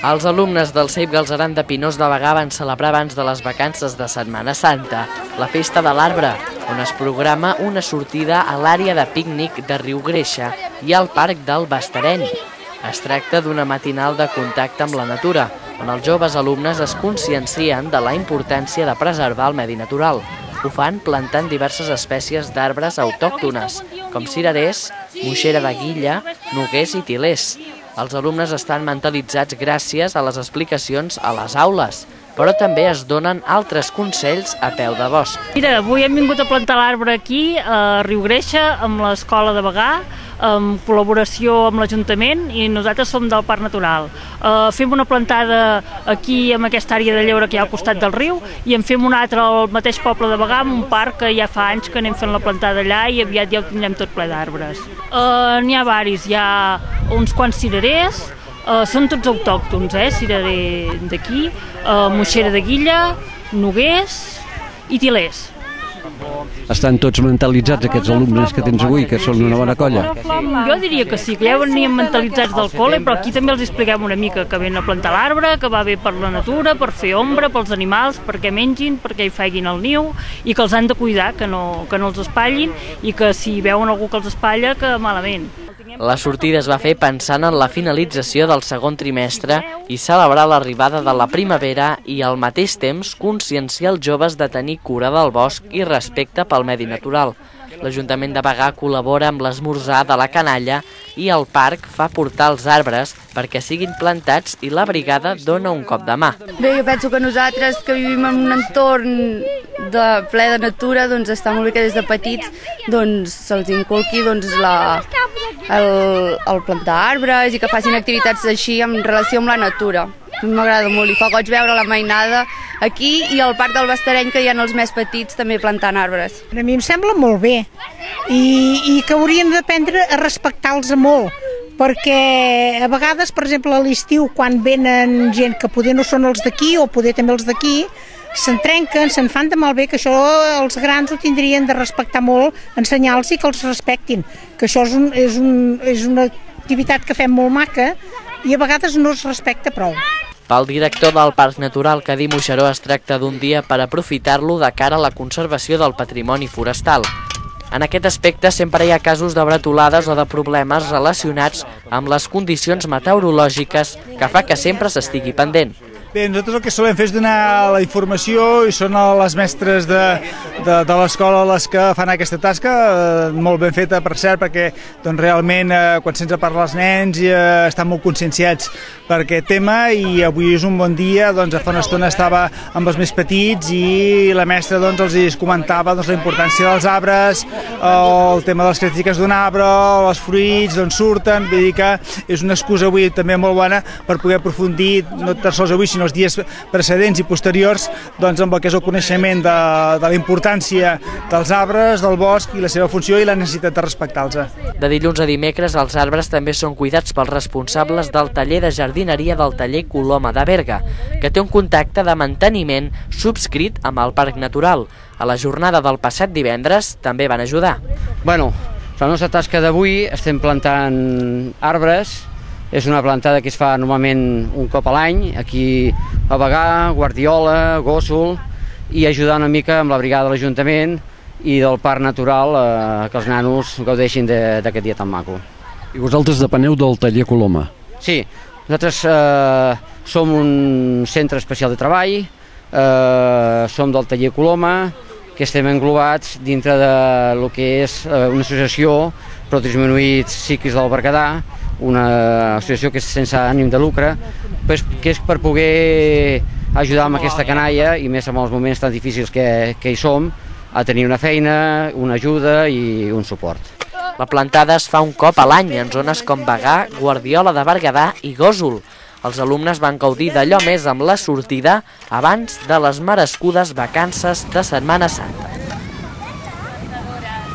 Els alumnes del CEIP Galceran de Pinós de Bagà van celebrar abans de les vacances de Setmana Santa la Festa de l'Arbre, on es programa una sortida a l'àrea de pícnic de Riu Greixa i al Parc del Bastareny. Es tracta d'una matinal de contacte amb la natura, on els joves alumnes es consciencien de la importància de preservar el medi natural. Ho fan plantant diverses espècies d'arbres autòctones, com cirerers, moixera de guilla, noguers i tilers. Els alumnes estan mentalitzats gràcies a les explicacions a les aules, però també es donen altres consells a peu de bosc. Mira, avui hem vingut a plantar l'arbre aquí, a Riu Greixa, amb l'Escola de Bagà, en col·laboració amb l'Ajuntament, i nosaltres som del Parc Natural. Fem una plantada aquí, en aquesta àrea de lleure que hi ha al costat del riu, i en fem una altra al mateix poble de Bagà, en un parc que ja fa anys que anem fent la plantada allà i aviat ja ho tindrem tot ple d'arbres. N'hi ha varis, hi ha uns quants cirerers, són tots autòctons, cirerer d'aquí, moixera de guilla, noguers i tilers. Estan tots mentalitzats aquests alumnes que tens avui, que són una bona colla? Jo diria que sí, que ja venien mentalitzats del col·le, però aquí també els expliquem una mica que venen a plantar l'arbre, que va bé per la natura, per fer ombra, pels animals, perquè mengin, perquè hi feguin el niu, i que els han de cuidar, que no els espatllin, i que si veuen algú que els espatlla, que malament. La sortida es va fer pensant en la finalització del segon trimestre i celebrar l'arribada de la primavera i al mateix temps conscienciar els joves de tenir cura del bosc i respecte pel medi natural. L'Ajuntament de Bagà col·labora amb l'esmorzar de la canalla i el parc fa portar els arbres perquè siguin plantats i la brigada dona un cop de mà. Bé, jo penso que nosaltres que vivim en un entorn ple de natura, doncs està molt bé que des de petits se'ls inculqui el plantar arbres i que facin activitats així en relació amb la natura. A mi m'agrada molt i fa goig veure la mainada aquí i al Parc del Bastareny, que hi ha els més petits també plantant arbres. A mi em sembla molt bé i que haurien d'aprendre a respectar-los molt, perquè a vegades, per exemple, a l'estiu, quan venen gent que poder no són els d'aquí o poder també els d'aquí, se'n trenquen, se'n fan de malbé, que això els grans ho tindrien de respectar molt, ensenyar-los i que els respectin, que això és una activitat que fem molt maca i a vegades no es respecta prou. Pel director del Parc Natural, Cadí Moixeró, es tracta d'un dia per aprofitar-lo de cara a la conservació del patrimoni forestal. En aquest aspecte sempre hi ha casos de bretolades o de problemes relacionats amb les condicions meteorològiques que fa que sempre s'estigui pendent. Bé, nosaltres el que solem fer és donar la informació i són les mestres de l'escola les que fan aquesta tasca, molt ben feta per cert, perquè realment quan se'ns parla als nens estan molt conscienciats per aquest tema i avui és un bon dia, fa una estona estava amb els més petits i la mestra els comentava la importància dels arbres, el tema de les característiques d'un arbre, els fruits d'on surten, vull dir que és una excusa avui també molt bona per poder aprofundir, no tan sols avui sinó els dies precedents i posteriors amb el que és el coneixement de la importància dels arbres, del bosc i la seva funció i la necessitat de respectar-los. De dilluns a dimecres els arbres també són cuidats pels responsables del taller de jardineria del taller Coloma de Berga, que té un contracte de manteniment subscrit amb el Parc Natural. A la jornada del passat divendres també van ajudar. Bueno, la nostra tasca d'avui estem plantant arbres. És una plantada que es fa normalment un cop a l'any, aquí a Bagà, Guardiola, Gósol, i ajudar una mica amb la brigada de l'Ajuntament i del Parc Natural que els nanos gaudeixin d'aquest dia tan maco. I vosaltres depeneu del taller Coloma? Sí, nosaltres som un centre especial de treball, som del taller Coloma, que estem englobats dintre del que és una associació per als disminuïts psíquics del Berguedà, una associació que és sense ànim de lucre, que és per poder ajudar amb aquesta canalla, i més en els moments tan difícils que hi som, a tenir una feina, una ajuda i un suport. La plantada es fa un cop a l'any en zones com Bagà, Guardiola de Berguedà i Gósol. Els alumnes van gaudir d'allò més amb la sortida abans de les merescudes vacances de Setmana Santa.